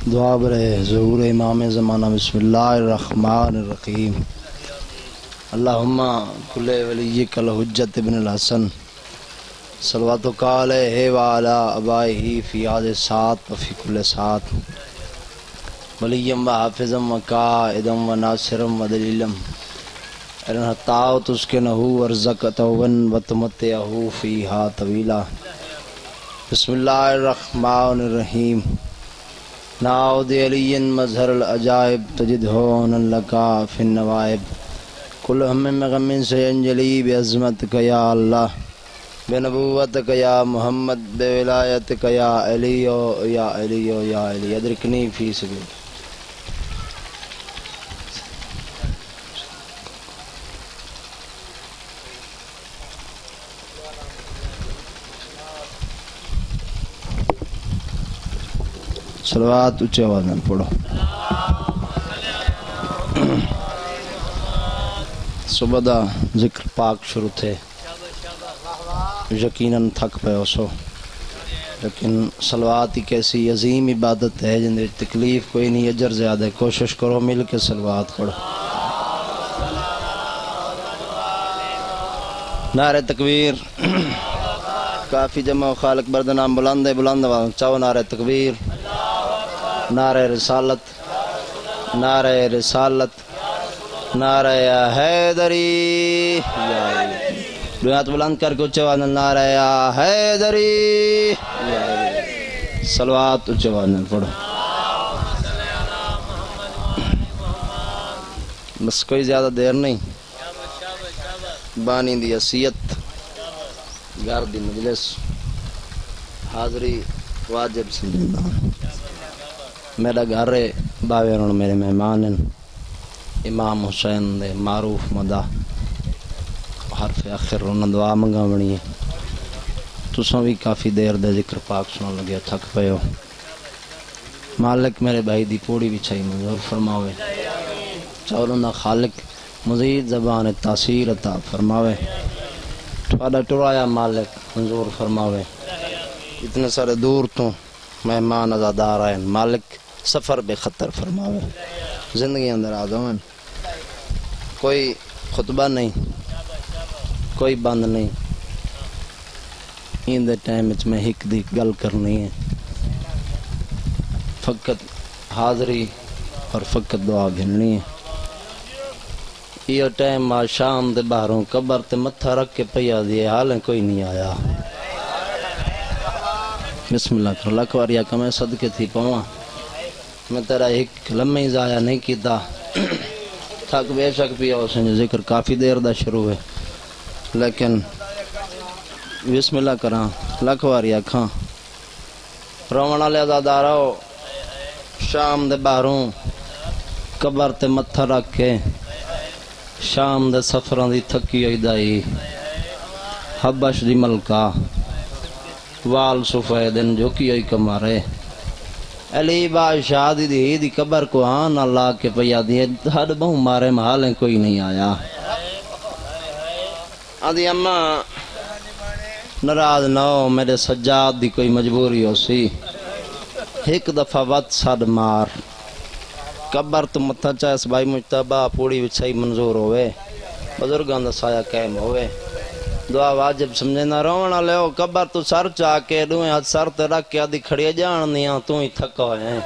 دعا برے ظہور امام زمانہ بسم اللہ الرحمن الرحیم اللہم کل ولیک الحجت ابن الحسن صلواتک علیہ وعلی آبائہ فی هذه الساعة وفی کل ساعة ولیم و حافظم و قائدم و ناصرم و دلیلم ارنحتاو تسکنہو ورزقتون و تمتعہو فیہا طویلا بسم اللہ الرحمن الرحیم ناود علی مظہر العجائب تجدہون لکا فی النوائب کل ہم غم سے انجلی بعظمتک یا اللہ بنبوتک یا محمد بولایتک یا علیو یا علیو یا علی ادرکنی فی سبیل صلوات اچھے آواز میں پڑھو صبح دا ذکر پاک شروع تھے یقیناً تھک پہ سو لیکن صلوات ایک ایسی عظیم عبادت ہے جن میں تکلیف کوئی نہیں اجر زیادہ ہے کوشش کرو مل کے صلوات پڑھو نعرہ تکبیر کافی جمع خالق بردنام بلند بلند چاہو نعرہ تکبیر نعرہ رسالت نعرہ رسالت نعرہ حیدری دو ہاتھ بلند کر کے اچھے وادن نعرہ حیدری صلوات اچھے وادن پڑھو بس کوئی زیادہ دیر نہیں بانی دی عصیت گھر دی مجلس حاضری واجب سمجھنا میرا گھر ہے باوے رون میرے مہمان ہیں امام حسین دے معروف مدہ حرف آخر رون دعا منگا بنی ہے تساں بھی کافی دیر دے ذکر پاک سنن لگیا تھک پے ہو مالک میرے بھائی دی پوڑی بھی چھائی منظور فرماوے چاولوں دا خالق مزید زبان تاثیر عطا فرماوے تھوڑا ٹرایا مالک منظور فرماوے اتنے سارے دور تو مہمان ازادار آئیں مالک سفر بے خطر فرماوے زندگی اندر آدھویں کوئی خطبہ نہیں کوئی بند نہیں این دے ٹائم اچھ میں ہک دی گل کرنی ہے فقط حاضری اور فقط دعا گھننی ہے یہ ٹائم شام دے باہروں قبر تے متھا رکھ کے پیا دیئے حالیں کوئی نہیں آیا بسم اللہ کر لکھ واریا کا میں صدقے تھی پہنوا میں تیرا ایک لمحی ضائع نہیں کیتا تھک بے شک پیا اس نے ذکر کافی دیر دا شروع ہے لیکن بسم اللہ کراں لکھ واریا کھاں روانہ لے ازادارہ ہو شام دے باہروں قبر تے متھا رکھ کے شام دے سفران دی تھکی ایدائی حبش دی ملکہ وال سفیدن جو کی ای کمارے علی بادشاہ دی قبر کو آن اللہ کے پیا دیئے ہر بہو مارے محالیں کوئی نہیں آیا آدھی اممہ نراز نہ ہو میرے سجاد دی کوئی مجبوری ہو سی ایک دفعہ وقت صد مار قبر تو متھا چاہے سبائی مجتبہ پوڑی وچھائی منظور ہوئے بزرگان دا سایہ قائم ہوئے دعا واجب سمجھے نہ رونا لے ہو قبر تو سر چاہ کے دوئیں ہاتھ سر تے رکھ کے آدھی کھڑی جان دیاں تو ہی تھکا ہیں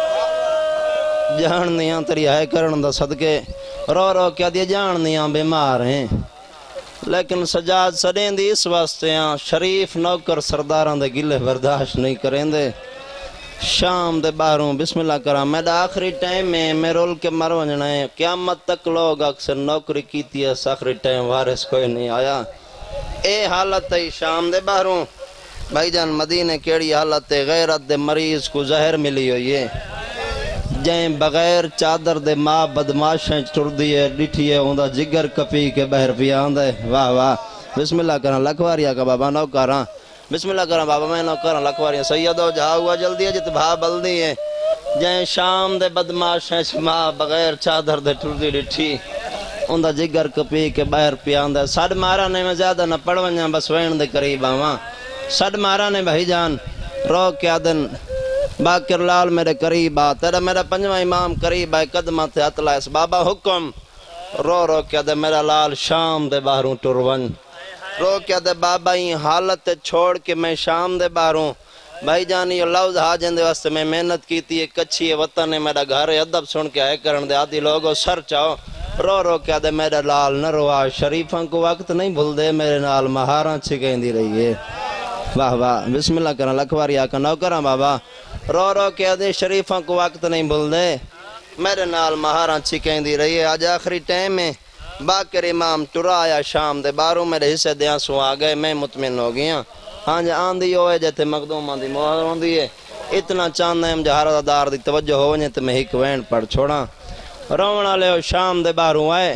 جان دیاں تری ہے کرن دا صدقے رو رو کے آدھی جان دیاں بیمار ہیں لیکن سجاد سڑیں دی اس واسطے ہیں شریف نوکر سرداران دے گلے برداشت نہیں کریں دے شام دے باہروں بسم اللہ کرام میرا آخری ٹائم میں میں رول کے مر ونجنا ہے قیامت تک لوگ اکثر نوکری کیتی ہے آخری ٹائم وارث کوئی نہیں آیا اے حالت ہے شام دے باہروں بھائی جان مدینے کیڑی حالت ہے غیرت دے مریض کو زہر ملی ہوئی ہے جائیں بغیر چادر دے ماں بدماشیں ٹر دیئے ڈٹھی ہے ہوندہ جگر کپی کے بہر پیا ہوندہ ہے واہ واہ بسم اللہ کرنا لکھواریا کا بابا نو کراں بسم اللہ کرنا بابا میں نو کراں لکھواریا سیدو جہا ہوا جلدی ہے جت بھا بلدی ہے جائیں شام دے بدماشیں ماں بغیر چادر دے ٹر دی ڈٹھی اندھا جگر کپی کے باہر پیا اندھا سڑ مارا نے میں زیادہ نہ پڑھوانیاں بس وین دے قریب آواں سڑ مارا نے بھائی جان رو کیا دن باقر لال میرے قریب آ، تیرا میرا پنجواں امام قریب آئے، قدمہ تے ہتھ لائے، بابا حکم رو رو کیا دے میرا لال شام دے باہروں ٹر ون، رو کیا دے بابا ہی حالت چھوڑ کے میں شام دے باہروں، بھائی جانی یہ لفظ حاجن دے واسطے میں محنت کی تھی، کچھی وطن ہے میرا گھر ادب سن کے آئے کرن دے، آدھی لوگوں سر چاہو رو رو کیا دے میرا لال نہ روا، شریفاں کو وقت نہیں بھول دے، میرے نال مہاراں چھکیں دی رہی ہے، واہ واہ بسم اللہ کرنا لکھواری آکا نوکراں بابا، رو رو کیا دے شریفاں کو وقت نہیں بھول دے، میرے نال مہاراں چھکیں دی رہی ہے، آج آخری ٹائم میں باقر امام ٹرا آیا شام دے باروں میرے حصے دیاں سو آگئے، میں مطمئن ہو گیا، ہاں جی آندھی ہوئے جیتے مقدوم آندھی موہر ہوندی ہے، اتنا چاندہ ہم جہارہ دار دی توجہ ہو جائے تو میں ایک وین پڑھ چھوڑا، رونا لے شام دے باروں آئے،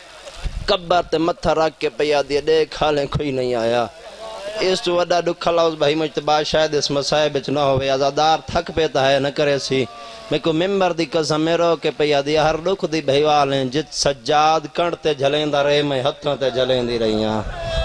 قبر تے متھا رکھ کے پیا دیے دیکھ حالیں کوئی نہیں آیا، اس تو وڈا دکھا لوز بھائی مجتبہ شاید اس مسائب بچ نہ ہوئے، ازادار تھک پیتا ہے نہ کرے سی، میں کو ممبر دی قسم میں رو کے پیا دیا، ہر دکھ دی بھائیوالیں جت سجاد کنٹتے جھلیں دا رہے میں ہتھوں تے جھلیں دی رہیاں،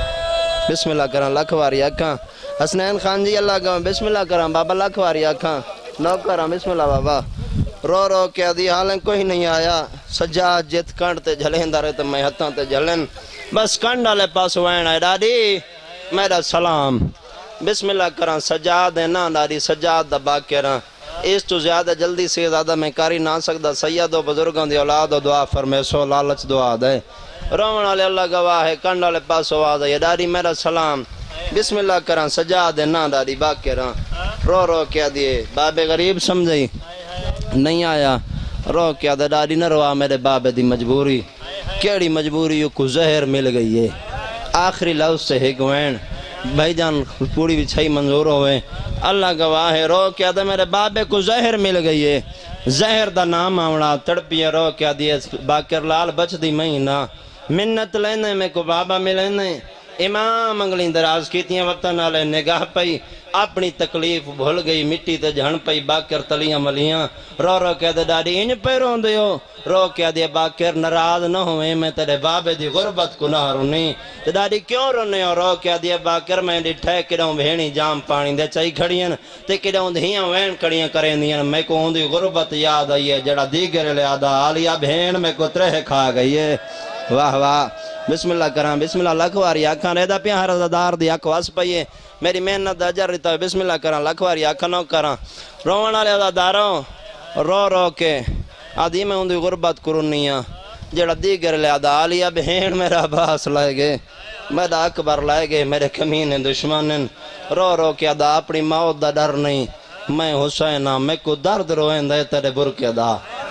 بسم اللہ کران لکھواری آکھاں، حسنین خان جی اللہ گاں بسم اللہ کران بابا لکھواری آکھاں، نوکراں بسم اللہ بابا، رو رو کیا دی حالیں کوئی نہیں آیا، سجاد جت کنٹتے جھلیں دا رہے تو میں ہتھوں تے جھلیں، بس کنڈ آلے پاس وین ہے ڈاڈی میرا سلام، بسم اللہ کران سجاد ہے نا ڈاڈی سجاد دا باقیراں، اس تو زیادہ جلدی سے زیادہ میں کاری نہ سکتا، سید و بزرگوں دی اولاد و دعا فرمے سو لالچ دعا دے، رومن والے اللہ گواہ ہے، کنڈ والے پاس آواز ہے، ڈاڈی میرا سلام، بسم اللہ کران سجاد ہے نا ڈاڈی باقیراں، رو رو کیا دیے، بابے غریب سمجھئی نہیں آیا، رو کیا دے ڈاڈی نہ روا میرے بابے دی مجبوری، کیڑی مجبوری کو زہر مل گئی ہے، آخری لفظ سے ہے گوین، بھائی جان پوری بھی چھئی منظور ہوئے، اللہ گواہ ہے، رو کیا دے میرے بابے کو زہر مل گئی ہے، زہر دا نام آوڑا تڑپی رو کیا دیے، باقر لال بچ دی مہینہ، منت لینے میں کو بابا ملینے، امام انگلیں دراز کیتیاں وطن آلے نگاہ پئی، اپنی تکلیف بھول گئی مٹی تے جھن پئی باقر تلیاں ملیاں، رو رو کہہ دے ڈاڈی انج پہ رون دیو، رو کہہ دے باقر ناراض نہ ہوئے میں تیرے بابے دی غربت کو نہ رونی، تے ڈاڈی کیوں رونے ہو، رو کہہ دے باقر میں ڈٹھے کڑوں بھینی جام پانی دے چاہی کھڑیاں، تے کڑوں دھیاں وین کڑیاں کریں دیاں، میں کو ہوں دی غربت یاد آئی ہے، جڑا دیگر لے آدھا آلیا بھین میں کو ترہ کھا گئی ہے، واہ واہ بسم اللہ کرام بسم اللہ لکھواری آکھاں ریدہ پیا ہر ازادار دی آکھ واس پئیے میری محنت دا اجر رہتا ہے بسم اللہ کرام لکھواری آکھاں نو کرام روان والے ازاداروں رو رو کے آدھی میں ہوں دی غربت کرنیاں جڑا دیگر لے آدھا آلیا بہین میرا باس لائے گے میرا اکبر لائے گے میرے کمین دشمنن رو رو کے آدھا اپنی موت دا ڈر نہیں میں حسینہ میں کو درد روئیں دے تیرے برکے دا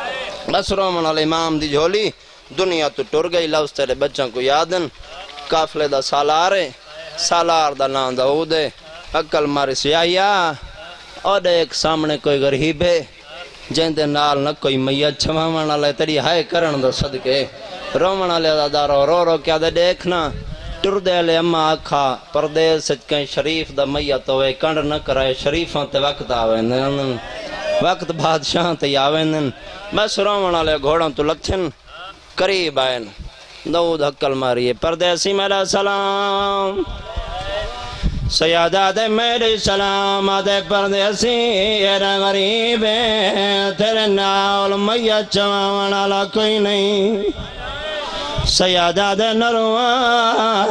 بس روان والے امام دی جھولی دنیا تو ٹر گئی لفظ تیرے بچوں کو یادن کافلے دا سالارے سالار دا نام داؤد ہے عقل ماری سیاہیا اور ایک سامنے کوئی غریب ہے جن دے نال نہ کوئی میت چھوانا لے تیری ہائے کرن دا صدقے رومنا لے دارو رو رو کیا دے دیکھنا ٹر دے لے اما آکھا پردیس سچکیں شریف دا میت ہوئے کنڈ نہ کرائے شریفاں تے وقت آویں وقت بادشاہ تے آویں بس رومنا لے گھوڑوں تو لتھن قریب آئین داؤد حقل ماریے پردیسی میرا سلام سیادہ دے میری سلام آدھے پردیسی ایرہ غریب ہے تیرے ناول میت چوانا لا کوئی نہیں سیادہ دے نروان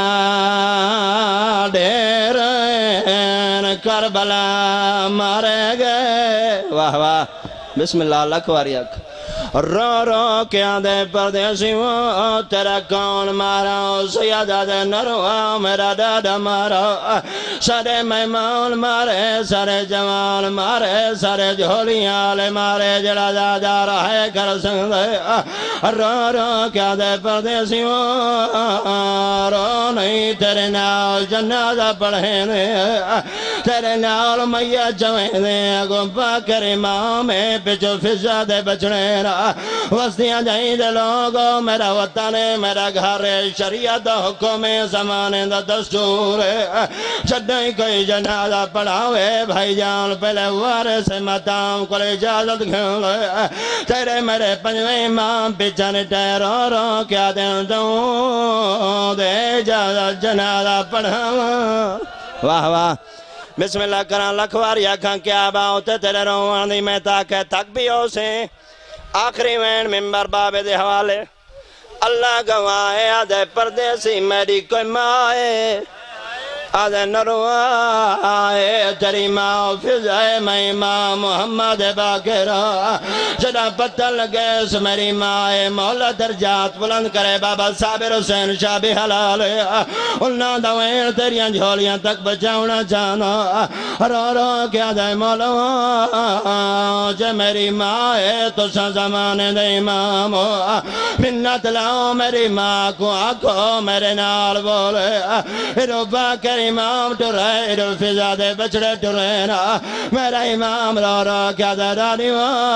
دیر کربلا مارے گئے واہ واہ بسم اللہ لکھواری اکھ رو رو کیا دے پردیسیوں تیرا کون مارا سیادہ دے نروان میرا ڈاڈا مارا سارے مہمان مارے سارے جوان مارے سارے جھولیاں لے مارے جڑا جا جا رہا ہے کر سندے رو رو کیا دے پردیسیوں رو نہیں تیرے نال جنازہ پڑھیں دے تیرے نال میت جویں دے گمپا کر امام پچھو فضا دے بچڑے را وستیاں جائیں دے لوگوں میرا وطن ہے میرا گھر ہے شریعت حکم زمانے دا دستور ہے چھڑیں کوئی جنازہ پڑھاوے بھائی جان پہلے وارث ماتام کو اجازت گھن لے تیرے میرے پنجویں امام پیچھے ٹے رو رو کیا دیں دوں دے اجازت جنازہ پڑھاوا واہ واہ بسم اللہ کران لکھواری آکھاں کیا باؤں تے تیرے روان دی میں تاکہ تک بھی ہو سے آخری وین ممبر بابے دے حوالے اللہ گواہ آدھے پردیسی میری کوئی مائے آدھے نروائے تیری ماں فضائے میں امام محمد باقر جدا پتہ لگے اس میری ماں مولا درجات بلند کرے بابا صابر حسین شاہ بھی حلال انہاں دوین تیریاں جھولیاں تک بچاؤنا چاہنا رو رو کیا دے مولا جے میری ماں تو سا زمانے دے امام منت لاؤ میری ماں کو آکو میرے نال بولے رو باقر امام ٹرے رو فضا دے بچڑے ٹرے نا میرا امام رو رو کیا دے رانی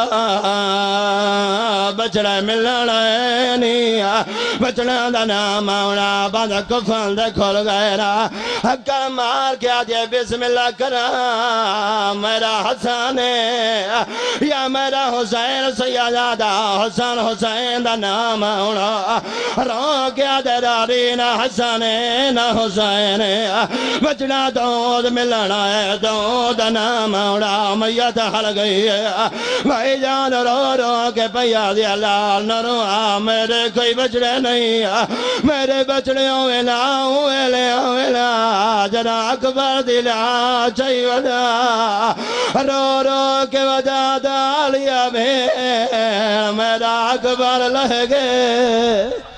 بچڑے ملنے نہیں بچڑے دا نام آونا باندھ کفن دے کھول گئے نا حقا مار کیا دے بسم اللہ کرا میرا حسن یا میرا حسین سیادہ حسن حسین دا نام آونا رو کیا دے رانی نا حسن نا حسین بچڑا دود ملنا ہے دود نام آونا میت حل گئی ہے بھائی جان رو رو کے پیا دیا لال نہ رو میرے کوئی بچڑے نہیں میرے بچڑے ہوئے جنا اکبر دلا چاہی ودا رو رو کے وجہ دالیا میں میرا اکبر لہ گئے